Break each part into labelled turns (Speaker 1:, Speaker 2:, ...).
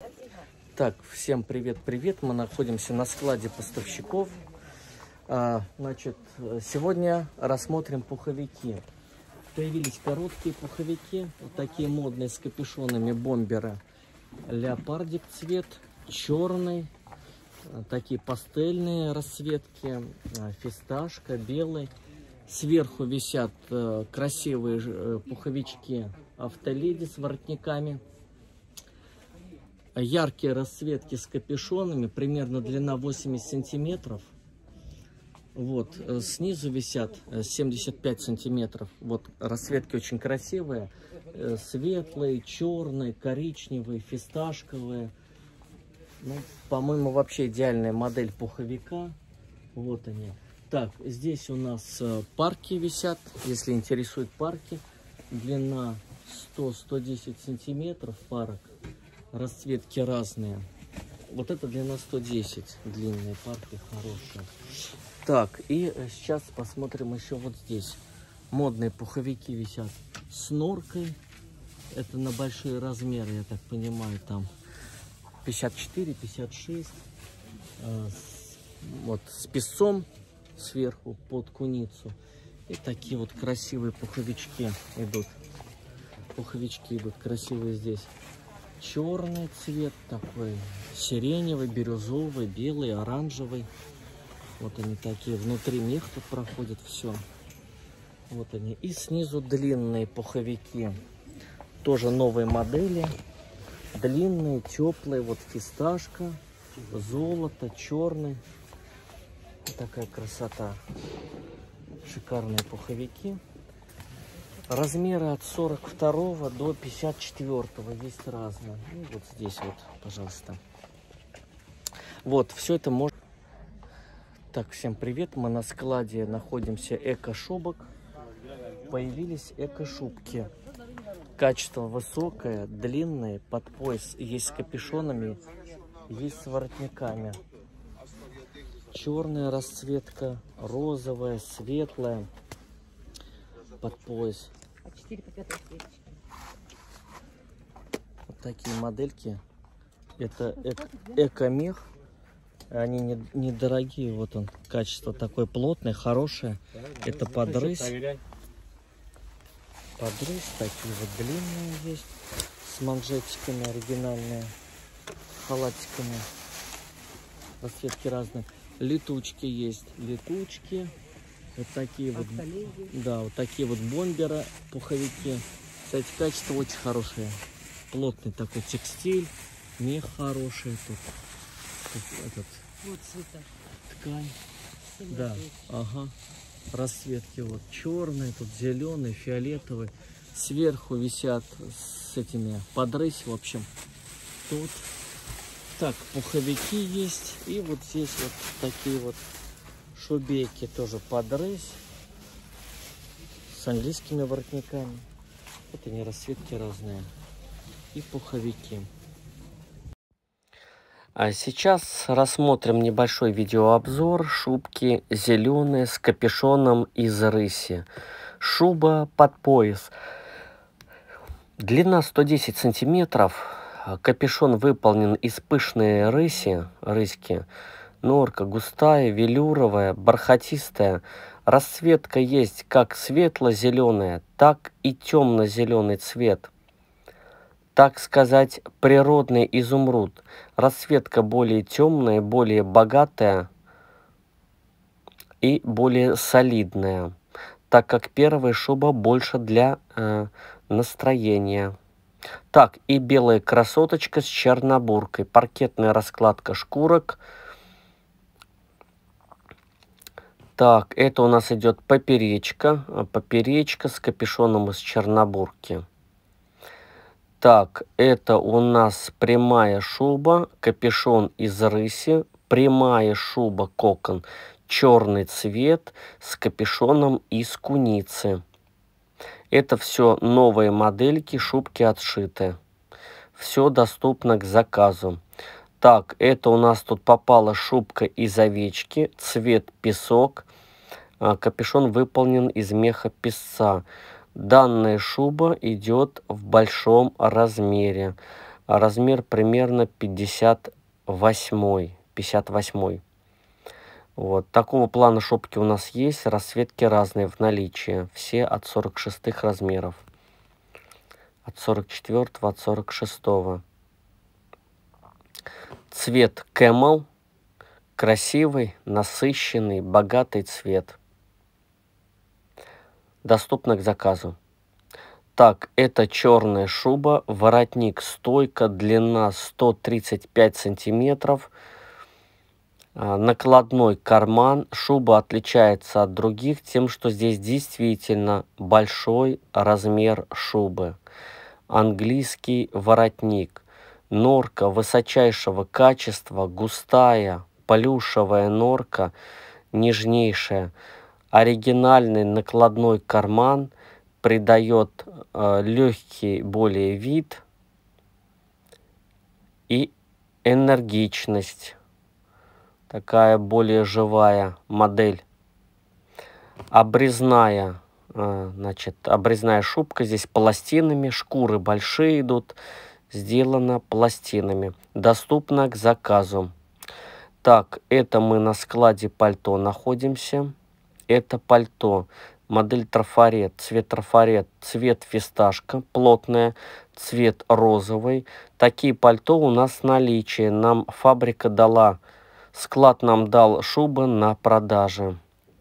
Speaker 1: Так, всем привет-привет. Мы находимся на складе поставщиков. Значит, сегодня рассмотрим пуховики. Появились короткие пуховики, вот такие модные с капюшонами бомберы. Леопардик цвет, черный, такие пастельные расцветки, фисташка, белый. Сверху висят красивые пуховички Автоледи с воротниками. Яркие расцветки с капюшонами, примерно длина 80 сантиметров. Вот, снизу висят 75 сантиметров. Вот, расцветки очень красивые. Светлые, черные, коричневые, фисташковые. Ну, по-моему, вообще идеальная модель пуховика. Вот они. Так, здесь у нас парки висят, если интересуют парки. Длина 100-110 сантиметров парок. Расцветки разные. Вот это длина 110. Длинные парки хорошие. Так, и сейчас посмотрим еще вот здесь. Модные пуховики висят с норкой. Это на большие размеры, я так понимаю, там 54, 56. Вот с песцом сверху под куницу. И такие вот красивые пуховички идут. Пуховички идут красивые здесь. Черный цвет такой, сиреневый, бирюзовый, белый, оранжевый. Вот они такие, внутри мех тут проходит все. Вот они. И снизу длинные пуховики. Тоже новые модели. Длинные, теплые. Вот фисташка, золото, черный. Вот такая красота. Шикарные пуховики. Размеры от 42 до 54 есть разные. Ну, вот здесь вот, пожалуйста. Вот, все это можно. Так, всем привет. Мы на складе находимся эко-шубок. Появились эко-шубки. Качество высокое, длинные, под пояс. Есть с капюшонами, есть с воротниками. Черная расцветка, розовая, светлая. Под пояс. Вот такие модельки. Это эко-мех. Они недорогие. Вот он. Качество такое плотное, хорошее. Это подрысь. Подрысь. Такие вот длинные есть. С манжетиками оригинальные. Халатиками. Расцветки разные. Летучки есть. Летучки. Вот такие вот, да, вот такие вот бомберы, пуховики. Кстати, качество очень хорошее. Плотный такой текстиль, мех хороший тут. Этот,
Speaker 2: вот цвета.
Speaker 1: ткань. Да, ага. Расцветки вот черные, тут зеленый, фиолетовый. Сверху висят с этими подрысь, в общем. Тут так, пуховики есть. И вот здесь вот такие вот шубейки тоже подрысь с английскими воротниками. Вот они, расцветки разные. И пуховики. А сейчас рассмотрим небольшой видеообзор шубки зеленые с капюшоном из рыси. Шуба под пояс. Длина 110 сантиметров. Капюшон выполнен из пышной рыськи. Норка густая, велюровая, бархатистая. Расцветка есть как светло-зеленая, так и темно-зеленый цвет. Так сказать, природный изумруд. Расцветка более темная, более богатая и более солидная, так как первая шуба больше для настроения. Так, и белая красоточка с чернобуркой. Паркетная раскладка шкурок. Так, это у нас идет поперечка. Поперечка с капюшоном из чернобурки. Так, это у нас прямая шуба, капюшон из рыси, прямая шуба кокон, черный цвет с капюшоном из куницы. Это все новые модельки, шубки отшиты. Все доступно к заказу. Так, это у нас тут попала шубка из овечки, цвет песок. Капюшон выполнен из меха песца. Данная шуба идет в большом размере. а размер примерно 58. Вот. Такого плана шубки у нас есть, расцветки разные в наличии, все от 46 размеров, от 44, от 46. Цвет Camel, красивый, насыщенный, богатый цвет. Доступно к заказу. Так, это черная шуба, воротник стойка, длина 135 сантиметров. Накладной карман. Шуба отличается от других тем, что здесь действительно большой размер шубы. Английский воротник. Норка высочайшего качества, густая, плюшевая норка, нежнейшая. Оригинальный накладной карман придает легкий более вид и энергичность. Такая более живая модель. Обрезная, обрезная шубка здесь пластинами, шкуры большие идут, сделано пластинами. Доступно к заказу. Так, это мы на складе пальто находимся. Это пальто. Модель трафарет, цвет фисташка, плотная, цвет розовый. Такие пальто у нас в наличии. Нам фабрика дала. Склад нам дал шубы на продаже.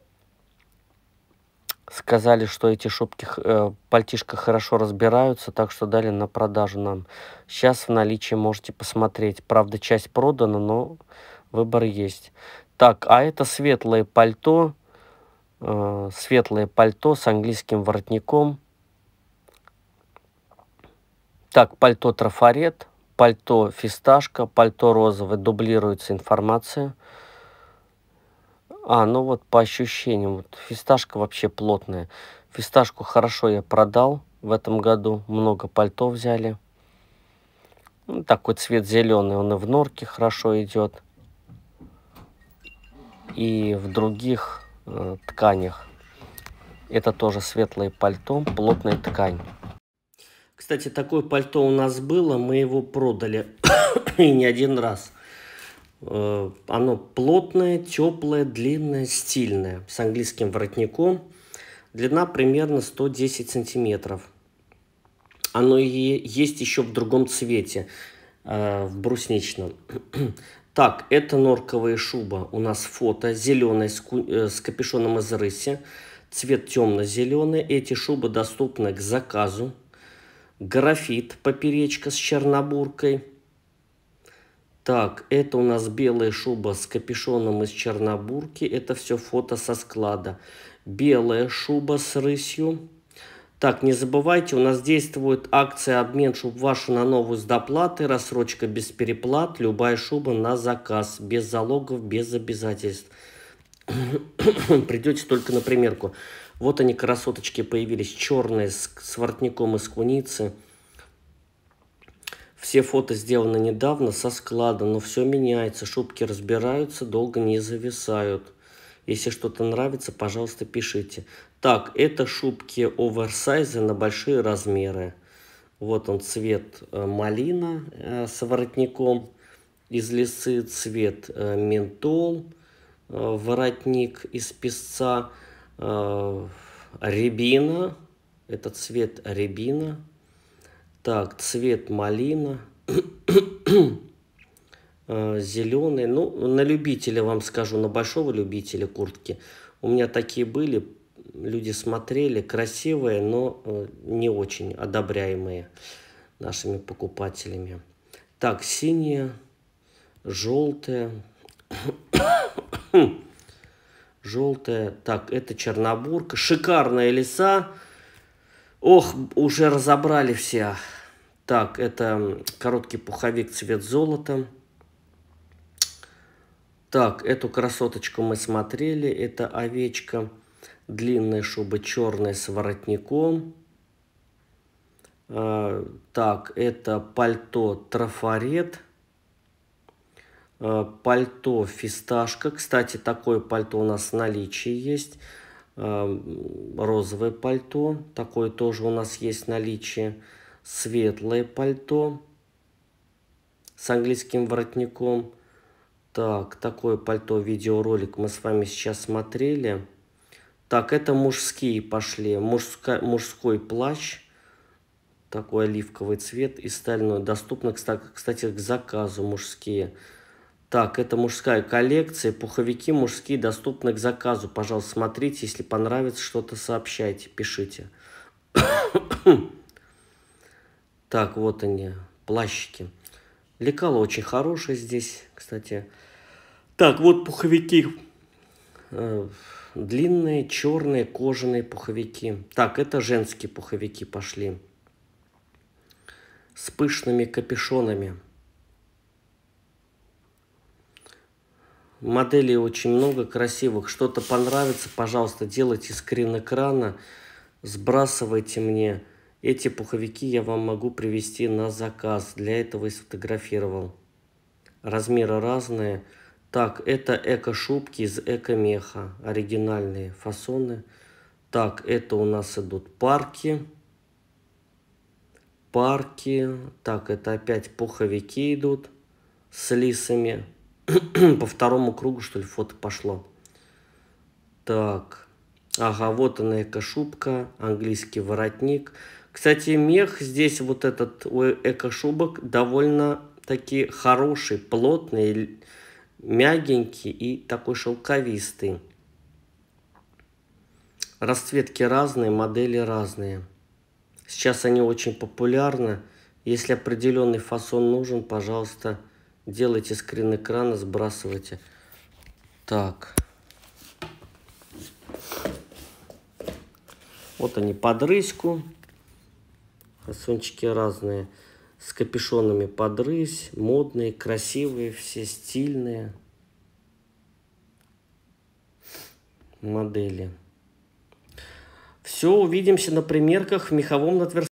Speaker 1: Сказали, что эти шубки, пальтишко хорошо разбираются, так что дали на продажу нам. Сейчас в наличии можете посмотреть. Правда, часть продана, но выбор есть. Так, а это светлое пальто с английским воротником. Так, пальто трафарет. Пальто фисташка, пальто розовое, дублируется информация. Ну вот по ощущениям, вот фисташка вообще плотная. Фисташку хорошо я продал в этом году, много пальто взяли. Ну, такой цвет зеленый, он и в норке хорошо идет. И в других тканях. Это тоже светлое пальто, плотная ткань. Кстати, такое пальто у нас было, мы его продали и не один раз. Оно плотное, теплое, длинное, стильное, с английским воротником. Длина примерно 110 сантиметров. Оно и есть еще в другом цвете, в брусничном. Так, это норковая шуба. У нас фото зеленая с капюшоном из рыси. Цвет темно-зеленый. Эти шубы доступны к заказу. Графит, поперечка с чернобуркой. Так, это у нас белая шуба с капюшоном из чернобурки. Это все фото со склада. Белая шуба с рысью. Так, не забывайте, у нас действует акция обмен шуб вашу на новую с доплатой. Рассрочка без переплат. Любая шуба на заказ. Без залогов, без обязательств. Придете только на примерку. Вот они, красоточки, появились. Черные с воротником из куницы. Все фото сделаны недавно со склада, но все меняется. Шубки разбираются, долго не зависают. Если что-то нравится, пожалуйста, пишите. Так, это шубки оверсайзы на большие размеры. Вот он, цвет малина с воротником из лисы, цвет ментол, воротник из песца, рябина, это цвет рябина. Так, цвет малина, зеленый. Ну, на любителя вам скажу, на большого любителя куртки. У меня такие были, люди смотрели, красивые, но не очень одобряемые нашими покупателями. Так, синяя, желтая, желтая. Так, это чернобурка, шикарная лиса. Ох, уже разобрали все. Так, это короткий пуховик, цвет золота. Так, эту красоточку мы смотрели. Это овечка. Длинная шуба, черная с воротником. Так, это пальто трафарет. Пальто фисташка. Кстати, такое пальто у нас в наличии есть. Розовое пальто. Такое тоже у нас есть в наличии. Светлое пальто. с английским воротником. Так, такое пальто, видеоролик мы с вами сейчас смотрели. Так, это мужские пошли. Мужской плащ. Такой оливковый цвет и стальной. Доступно, кстати, к заказу мужские. Так, это мужская коллекция. Пуховики мужские доступны к заказу. Пожалуйста, смотрите. Если понравится что-то, сообщайте, пишите. Так, вот они, плащики. Лекало очень хорошее здесь, кстати. Так, вот пуховики. Длинные, черные, кожаные пуховики. Так, это женские пуховики пошли. С пышными капюшонами. Моделей очень много красивых. Что-то понравится, пожалуйста, делайте скрин экрана. Сбрасывайте мне. Эти пуховики я вам могу привезти на заказ. Для этого и сфотографировал. Размеры разные. Так, это эко-шубки из эко-меха. Оригинальные фасоны. Так, это у нас идут парки. Так, это опять пуховики идут с лисами. По второму кругу, что ли, фото пошло. Так. Ага, вот она, эко-шубка. Английский воротник. Кстати, мех здесь, вот этот у эко-шубок, довольно-таки хороший, плотный, мягенький и такой шелковистый. Расцветки разные, модели разные. Сейчас они очень популярны. Если определенный фасон нужен, пожалуйста, делайте скрин экрана, сбрасывайте. Так. Вот они под рыську. Фасончики разные. С капюшонами под рысь. Модные, красивые, все стильные модели. Все, увидимся на примерках в меховом надверстании.